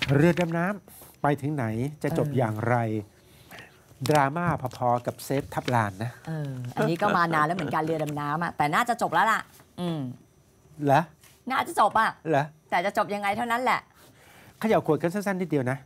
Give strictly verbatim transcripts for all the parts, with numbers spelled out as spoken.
เรือดำน้ำไปถึงไหนจะจบอย่างไรดราม่าพอๆกับเซฟทับลานนะเอออันนี้ก็มานานแล้วเหมือนกันเรือดำน้ำอ่ะแต่น่าจะจบแล้วล่ะอืมเหรอน่าจะจบอ่ะเหรอแต่จะจบยังไงเท่านั้นแหละขย่าขวดกันสั้นๆนิดเดียวนะ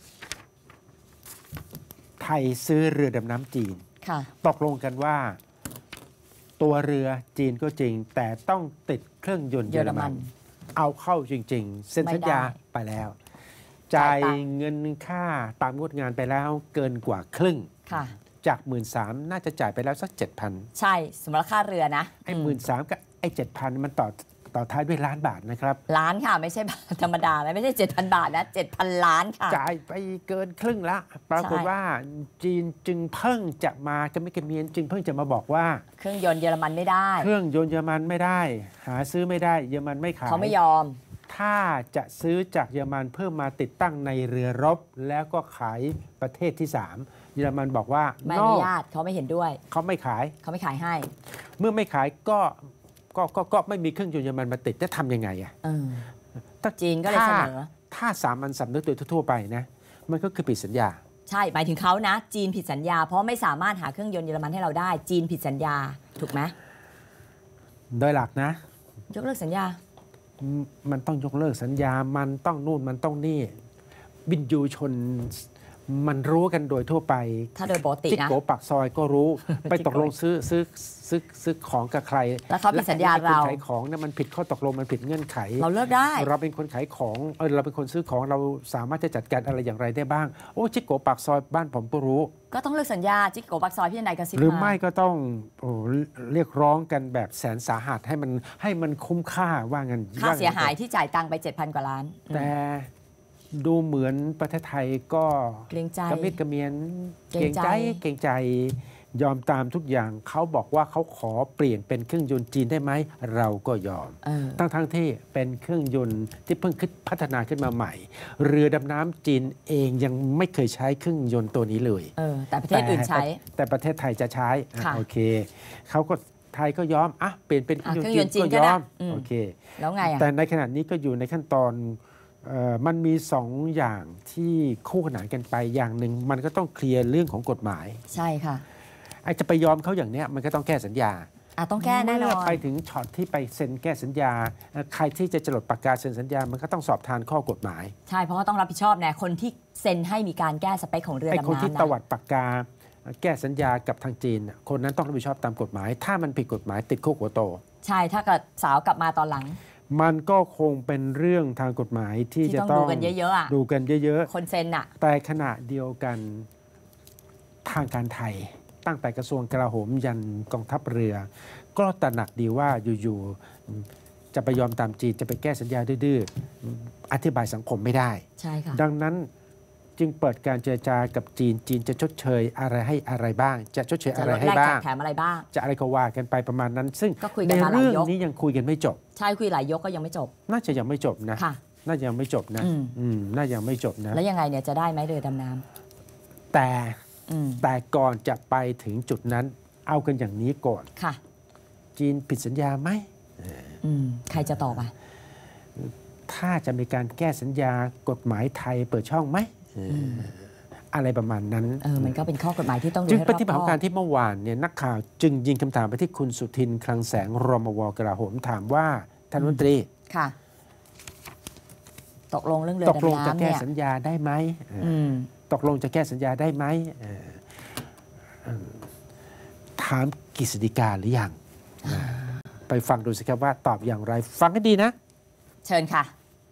ไทยซื้อเรือดำน้ำจีนตกลงกันว่าตัวเรือจีนก็จริงแต่ต้องติดเครื่องยนต์เยอรมันเอาเข้าจริงๆเซ็นสัญญาไปแล้วจ่ายเงินค่าตามงบงานไปแล้วเกินกว่าครึ่งจากหมื่นสามน่าจะจ่ายไปแล้วสักเจ็ดพันใช่สมมติค่าเรือนะไอ้หมื่นสามกับไอ้เจ็ดพันมันต่อต่อท้ายด้วยล้านบาทนะครับล้านค่ะไม่ใช่ธรรมดาไม่ใช่เจ็ดพันบาทนะเจ็ดพันล้านค่ะจ่ายไปเกินครึ่งละปรากฏว่าจีนจึงเพิ่งจะมากระมิกระเมียนจึงเพิ่งจะมาบอกว่าเครื่องยนต์เยอรมันไม่ได้เครื่องยนต์เยอรมันไม่ได้หาซื้อไม่ได้เยอรมันไม่ขายเขาไม่ยอมถ้าจะซื้อจากเยอรมันเพื่อมาติดตั้งในเรือรบแล้วก็ขายประเทศที่สามเยอรมันบอกว่าไม่อนุญาตเขาไม่เห็นด้วยเขาไม่ขายเขาไม่ขายให้เมื่อไม่ขายก็ก็ก็ก็ไม่มีเครื่องยนต์เยอรมันมาติดจะทำยังไงอ่ะถ้าจีนก็เลยเสนอถ้าสามัญสำนึกโดยทั่วไปนะมันก็คือผิดสัญญาใช่หมายถึงเขานะจีนผิดสัญญาเพราะไม่สามารถหาเครื่องยนต์เยอรมันให้เราได้จีนผิดสัญญาถูกไหมโดยหลักนะยกเลิกสัญญามันต้องยกเลิกสัญญามันต้องนู่นมันต้องนี่บินยูชนมันรู้กันโดยทั่วไปถ้าโดยปกตินะจิโกปักซอยก็รู้ไปตกลงซื้อซื้อซื้อซื้อของกับใครแล้วเขาผิดสัญญาเราขายของเนี่ยมันผิดข้อตกลงมันผิดเงื่อนไขเราเลิกได้เราเป็นคนขายของเออเราเป็นคนซื้อของเราสามารถจะจัดการอะไรอย่างไรได้บ้างโอ้จิโกปักซอยบ้านผมก็รู้ก็ต้องเลิกสัญญาจิโกปักซอยพี่นายกระซิบหรือไม่ก็ต้องโอ้เรียกร้องกันแบบแสนสาหัสให้มันให้มันคุ้มค่าว่างั้นค่าเสียหายที่จ่ายตังค์ไป เจ็ดพัน กว่าล้านแต่ดูเหมือนประเทศไทยก็เกรงใจกระมิดกระเมียนเกรงใจเกรงใจยอมตามทุกอย่างเขาบอกว่าเขาขอเปลี่ยนเป็นเครื่องยนต์จีนได้ไหมเราก็ยอมทั้งทั้งที่เป็นเครื่องยนต์ที่เพิ่งคิดพัฒนาขึ้นมาใหม่เรือดำน้ำจีนเองยังไม่เคยใช้เครื่องยนต์ตัวนี้เลยเออแต่ประเทศอื่นใช้แต่ประเทศไทยจะใช้โอเคเขาก็ไทยก็ยอมอ่ะเปลี่ยนเป็นเครื่องยนต์จีนก็ยอมโอเคแล้วไงอ่ะแต่ในขณะนี้ก็อยู่ในขั้นตอนมันมีสองอย่างที่คู่ขนานกันไปอย่างหนึ่งมันก็ต้องเคลียร์เรื่องของกฎหมายใช่ค่ะไอ้จะไปยอมเขาอย่างเนี้ยมันก็ต้องแก้สัญญาอ่ะต้องแก้แน่นอนไปถึงช็อตที่ไปเซ็นแก้สัญญาใครที่จะจดปากกาเซ็นสัญญามันก็ต้องสอบทานข้อกฎหมายใช่เพราะว่าต้องรับผิดชอบแน่คนที่เซ็นให้มีการแก้สเปคของเรือดำน้ำไอ้คนที่ตวัดปากกาแก้สัญญากับทางจีนคนนั้นต้องรับผิดชอบตามกฎหมายถ้ามันผิดกฎหมายติดคุกหัวโตใช่ถ้าเกิดสาวกลับมาตอนหลังมันก็คงเป็นเรื่องทางกฎหมายที่จะต้องดูกันเยอะๆดูกันเยอะๆคนเซ็นอะแต่ขณะเดียวกันทางการไทยตั้งแต่กระทรวงกลาโหมยันกองทัพเรือก็ตระหนักดีว่าอยู่ๆจะไปยอมตามจีนจะไปแก้สัญญาดื้อๆอธิบายสังคมไม่ได้ใช่ค่ะดังนั้นจึงเปิดการเจรจากับจีนจีนจะชดเชยอะไรให้อะไรบ้างจะชดเชยอะไรให้บ้างแถมอะไรบ้างจะอะไรก็ว่ากันไปประมาณนั้นซึ่งในเรื่องนี้ยังคุยกันไม่จบใช่คุยหลายยกก็ยังไม่จบน่าจะยังไม่จบนะน่าจะยังไม่จบนะอืมน่าจะยังไม่จบนะแล้วยังไงเนี่ยจะได้ไหมเรือดำน้ำแต่แต่ก่อนจะไปถึงจุดนั้นเอากันอย่างนี้ก่อนค่ะจีนผิดสัญญาไหมใครจะตอบอ่ะถ้าจะมีการแก้สัญญากฎหมายไทยเปิดช่องไหมอะไรประมาณนั้นเออมันก็เป็นข้อกฎหมายที่ต้องจึงปฏิบัติการที่เมื่อวานเนี่ยนักข่าวจึงยิงคำถามไปที่คุณสุทินคลังแสงรมวกลาโหมถามว่าท่านรัฐมนตรีค่ะตกลงเรื่องเรือดำน้ำเนี่ยตกลงจะแก้สัญญาได้ไหมตกลงจะแก้สัญญาได้ไหมถามกฤษฎีกาหรือยังไปฟังดูสิครับว่าตอบอย่างไรฟังให้ดีนะเชิญค่ะ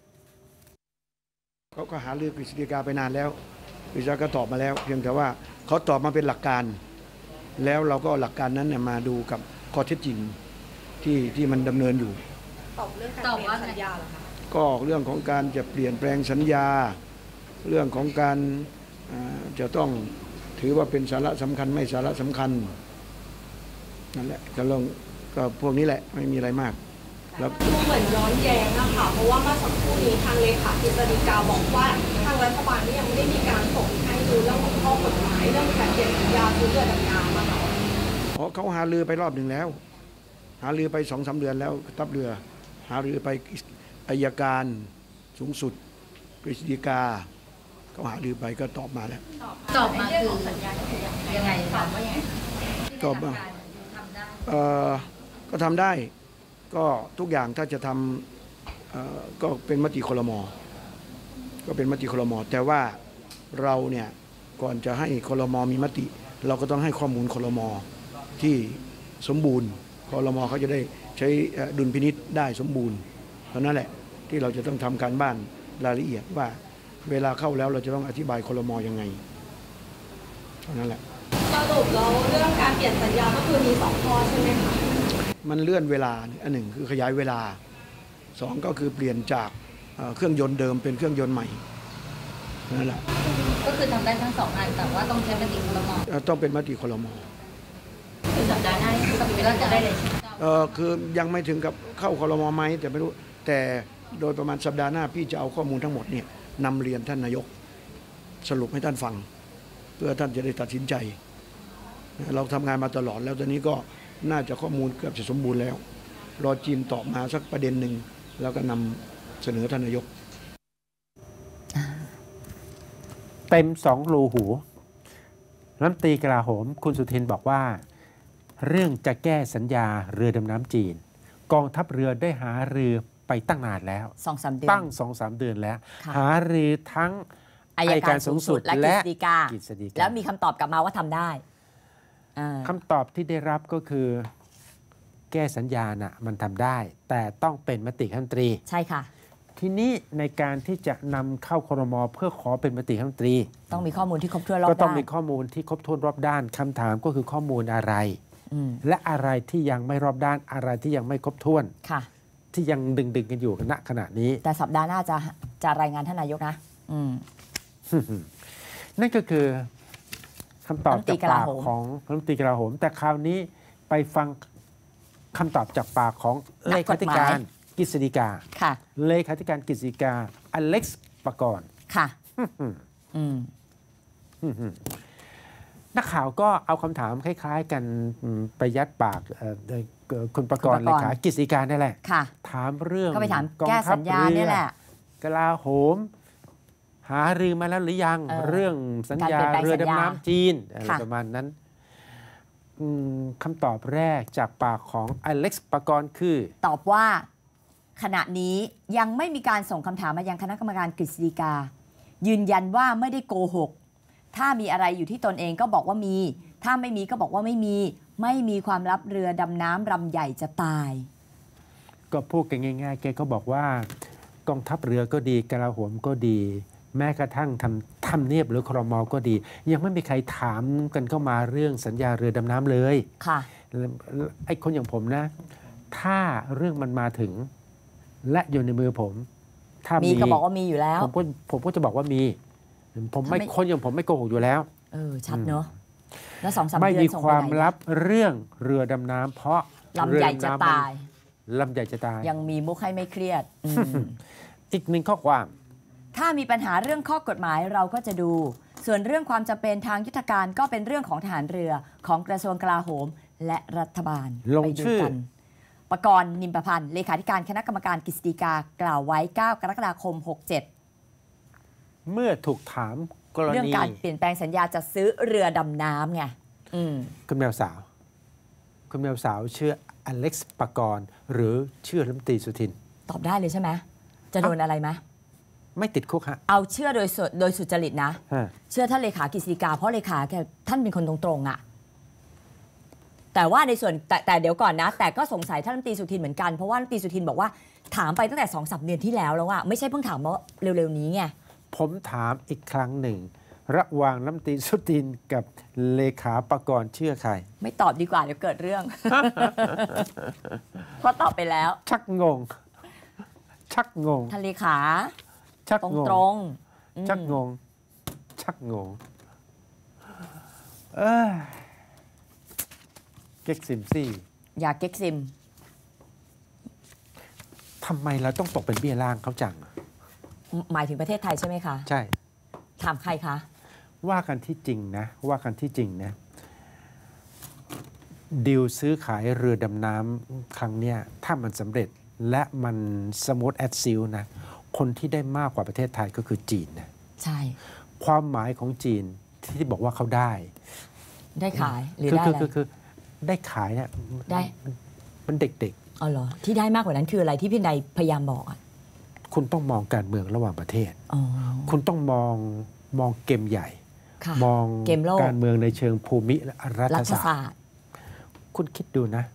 เขาก็หาเรื่องกฤษฎีกาไปนานแล้วกฤษฎีกาก็ตอบมาแล้วเพียงแต่ว่าเขาตอบมาเป็นหลักการแล้วเราก็หลักการนั้นเนี่ยมาดูกับข้อเท็จจริงที่ที่มันดำเนินอยู่ตอบเรื่องการเปลี่ยนสัญญาเหรอคะก็เรื่องของการจะเปลี่ยนแปลงสัญญาเรื่องของการจะต้องถือว่าเป็นสาระสำคัญไม่สาระสำคัญนั่นแหละก็ลงก็พวกนี้แหละไม่มีอะไรมากแล้วดูเหมือนย้อนแย้งนะคะเพราะว่าเมื่อสักครู่นี้ทางเลขากฤษฎีกาบอกว่าทางรัฐบาลนี่ยังไม่ได้มีการส่งให้ดูเรื่องของข้อกฎหมายเรื่องการเปลี่ยนสัญญาซื้อเรือดำน้ำมาค่ะอ๋อเขาหาเรือไปรอบหนึ่งแล้วหาเรือไปสองสามเดือนแล้วทัพเรือหาเรือไปอัยการสูงสุดกฤษฎีกาก็หารือไปก็ตอบมาแล้วตอบมาคือยังไงตอบว่ายังไงตอบมาเอ่อก็ทำได้ก็ทุกอย่างถ้าจะทำเอ่อก็เป็นมติครม.ก็เป็นมติครม.แต่ว่าเราเนี่ยก่อนจะให้ครม.มีมติ เราก็ต้องให้ข้อมูลครม.ที่สมบูรณ์ครม.เขาจะได้ใช้ดุลพินิจได้สมบูรณ์เพราะนั่นแหละที่เราจะต้องทำการบ้านรายละเอียดว่าเวลาเข้าแล้วเราจะต้องอธิบายครม.ยังไงเท่านั้นแหละสรุปแล้วเรื่องการเปลี่ยนสัญญาก็คือมีสองข้อใช่ไหมคะมันเลื่อนเวลาอันหนึ่งคือขยายเวลาสองก็คือเปลี่ยนจากเครื่องยนต์เดิมเป็นเครื่องยนต์ใหม่นั่นแหละก็คือทำได้ทั้งสองอันแต่ว่าต้องใช้มติครม. ต้องเป็นมติครม. คือสัปดาห์หน้านี่คือเวลาจะได้เลยเออคือยังไม่ถึงกับเข้าครม.ไหมแต่ไม่รู้แต่โดยประมาณสัปดาห์หน้าพี่จะเอาข้อมูลทั้งหมดเนี่ยนำเรียนท่านนายกสรุปให้ท่านฟังเพื่อท่านจะได้ตัดสินใจเราทำงานมาตลอดแล้วตอนนี้ก็น่าจะข้อมูลเกือบจะสมบูรณ์แล้วรอจีนตอบมาสักประเด็นหนึ่งแล้วก็นำเสนอท่านนายกเต็มสองรูหูรัฐมนตรีกลาโหมคุณสุทินบอกว่าเรื่องจะแก้สัญญาเรือดำน้ำจีนกองทัพเรือได้หารือไปตั้งนานแล้วสองสามเดือนตั้งสองสามเดือนแล้วหารือทั้งอัยการสูงสุดและกฤษฎีกาแล้วมีคำตอบกลับมาว่าทำได้คำตอบที่ได้รับก็คือแก้สัญญาน่ะมันทำได้แต่ต้องเป็นมติคณะรัฐมนตรีใช่ค่ะทีนี้ในการที่จะนำเข้าครม.เพื่อขอเป็นมติคณะรัฐมนตรีต้องมีข้อมูลที่ครบถ้วนรอบด้านก็ต้องมีข้อมูลที่ครบถ้วนรอบด้านคำถามก็คือข้อมูลอะไรและอะไรที่ยังไม่รอบด้านอะไรที่ยังไม่ครบถ้วนค่ะที่ยังดึงดึงกันอยู่ณขณะนี้แต่สัปดาห์หน้าจะจะรายงานท่านนายกนะนั่นก็คือคำตอบจากปากของรัฐมนตรีกลาโหมแต่คราวนี้ไปฟังคำตอบจากปากของเลขาธิการกฤษฎีกาเลขาธิการกฤษฎีกาอเล็กซ์ปกรณ์ค่ะนักข่าวก็เอาคำถามคล้ายๆกันไปยัดปากคุณปกรณ์เลขากฤษฎีกานี่แหละถามเรื่องก็ไปถามแก้สัญญาเนี่ยแหละกลาโหมหารือมาแล้วหรือยังเรื่องสัญญาเรือดำน้ำจีนอะไรประมาณนั้นคำตอบแรกจากปากของอเล็กซ์ปกรณ์คือตอบว่าขณะนี้ยังไม่มีการส่งคำถามมายังคณะกรรมการกฤษฎีกายืนยันว่าไม่ได้โกหกถ้ามีอะไรอยู่ที่ตนเองก็บอกว่ามีถ้าไม่มีก็บอกว่าไม่มีไม่มีความลับเรือดำน้ำลำใหญ่จะตายก็พูดกันง่ายๆแกก็บอกว่ากองทัพเรือก็ดีกลาโหมก็ดีแม้กระทั่งทำทำเนียบหรือครม.ก็ดียังไม่มีใครถามกันเข้ามาเรื่องสัญญาเรือดำน้ำเลยค่ะไอ้คนอย่างผมนะถ้าเรื่องมันมาถึงและอยู่ในมือผมถ้ามีก็บอกว่ามีอยู่แล้วผมก็ผมก็จะบอกว่ามีผมไม่คนอย่างผมไม่โกหกอยู่แล้วเออชัดเนอะแล้วสองสามเดือนไม่มีความลับเรื่องเรือดำน้ำเพราะลำใหญ่จะตายลำใหญ่จะตายยังมีมุกให้ไม่เครียดอีกหนึ่งข้อความถ้ามีปัญหาเรื่องข้อกฎหมายเราก็จะดูส่วนเรื่องความจำเป็นทางยุทธการก็เป็นเรื่องของทหารเรือของกระทรวงกลาโหมและรัฐบาลลงชื่อปกรณ์นิมประพันธ์เลขาธิการคณะกรรมการกฤษฎีกากล่าวไว้เก้ากรกฎาคมหกเจ็ดเมื่อถูกถามกรณีเรื่องการเปลี่ยนแปลงสัญญาจะซื้อเรือดำน้ำไงคุณแมวสาวคุณแมวสาวชื่ออเล็กซ์ปกรณ์หรือชื่อรัฐมนตรีสุทินตอบได้เลยใช่ไหมจะโดนอะไรไหมไม่ติดคุกฮะเอาเชื่อโดยโดยสุจริตนะเชื่อท่านเลขากฤษฎีกาเพราะเลขาแกท่านเป็นคนตรงๆอ่ะแต่ว่าในส่วนแต่แต่เดี๋ยวก่อนนะแต่ก็สงสัยท่านรัฐมนตรีสุทินเหมือนกันเพราะว่ารัฐมนตรีสุทินบอกว่าถามไปตั้งแต่สองสามเดือนที่แล้วแล้วอะไม่ใช่เพิ่งถามว่าเร็วๆนี้ไงผมถามอีกครั้งหนึ่งระหว่างรัฐมนตรีสุทินกับเลขาปกรณ์เชื่อใครไม่ตอบดีกว่าเดี๋ยวเกิดเรื่อง เพราะตอบไปแล้วชักงงชักงงท่านเลขาชักงงตรงชักงงชักงงเออเก๊กซิมซี่อย่าเก๊กซิมทำไมเราต้องตกเป็นเบี้ยล่างเขาจังหมายถึงประเทศไทยใช่ไหมคะใช่ถามใครคะว่ากันที่จริงนะว่ากันที่จริงนะดีลซื้อขายเรือดำน้ำครั้งเนี้ยถ้ามันสำเร็จและมันสมูทแอดซิลนะคนที่ได้มากกว่าประเทศไทยก็คือจีนนะใช่ความหมายของจีนที่บอกว่าเขาได้ได้ขายหรือได้อะไรคือคือได้ขายเนี่ยได้มันเด็กๆอ๋อเหรอที่ได้มากกว่านั้นคืออะไรที่พี่นายพยายามบอกอ่ะคุณต้องมองการเมืองระหว่างประเทศคุณต้องมองมองเกมใหญ่มองการเมืองในเชิงภูมิและรัฐศาสตร์คุณคิดดูนะ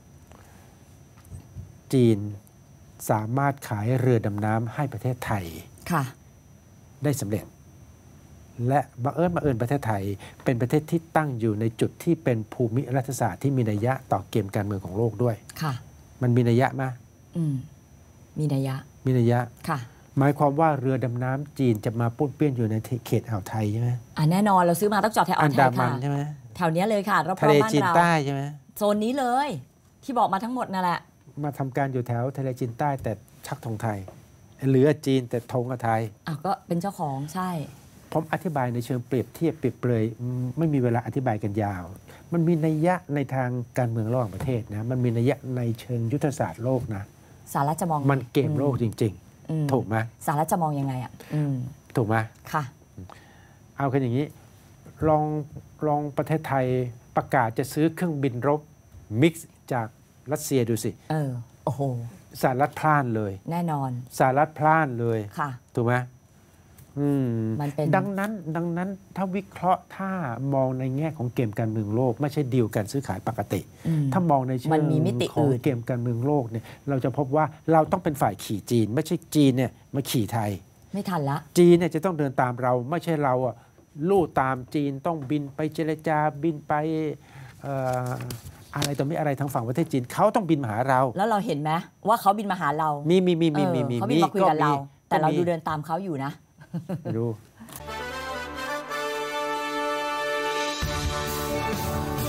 จีนสามารถขายเรือดำน้ำให้ประเทศไทยได้สำเร็จและบังเอิญบังเอิญประเทศไทยเป็นประเทศที่ตั้งอยู่ในจุดที่เป็นภูมิรัฐศาสตร์ที่มีนัยยะต่อเกมการเมืองของโลกด้วยค่ะมันมีนัยยะไหมอืมมีนัยยะมีนัยยะค่ะหมายความว่าเรือดำน้ำจีนจะมาปุ้นเปี้ยนอยู่ในเขตอ่าวไทยใช่ไหมอ่าแน่นอนเราซื้อมาต้องจอดแถวอ่าวไทยค่ะใช่ไหมแถวนี้เลยค่ะรอบๆบ้านเราทะเลจีนใต้ใช่ไหมโซนนี้เลยที่บอกมาทั้งหมดนั่นแหละมาทำการอยู่แถวทะเลจีนใต้แต่ชักธงไทยเหลือจีนแต่ธงไทยอ่ะก็เป็นเจ้าของใช่ผมอธิบายในเชิงเปรียบเทียบเปรียบเปรยไม่มีเวลาอธิบายกันยาวมันมีนัยยะในทางการเมืองระหว่างประเทศนะมันมีนัยยะในเชิงยุทธศาสตร์โลกนะสหรัฐจะมองมันเกมโลกจริงๆถูกไหมสหรัฐจะมองยังไงอ่ะถูกไหมค่ะเอากันอย่างนี้ลองลองประเทศไทยประกาศจะซื้อเครื่องบินรบมิกซ์จากรัสเซียดูสิเออโอ้โหสหรัฐพลาดเลยแน่นอนสหรัฐพลาดเลยค่ะถูกไหมอืมมันเป็นดังนั้นดังนั้นถ้าวิเคราะห์ถ้ามองในแง่ของเกมการเมืองโลกไม่ใช่ดีลการซื้อขายปกติถ้ามองในเชิงของเกมการเมืองโลกเนี่ยเราจะพบว่าเราต้องเป็นฝ่ายขี่จีนไม่ใช่จีนเนี่ยมาขี่ไทยไม่ทันละจีนเนี่ยจะต้องเดินตามเราไม่ใช่เราอ่ะลู่ตามจีนต้องบินไปเจรจาบินไปอะไรต่อไม่อะไรทางฝั่งประเทศจีนเขาต้องบินมาหาเราแล้วเราเห็นไหมว่าเขาบินมาหาเรามีมีมีมีมีเขาบินมาคุยกับเราแต่เราดูเดินตามเขาอยู่นะดู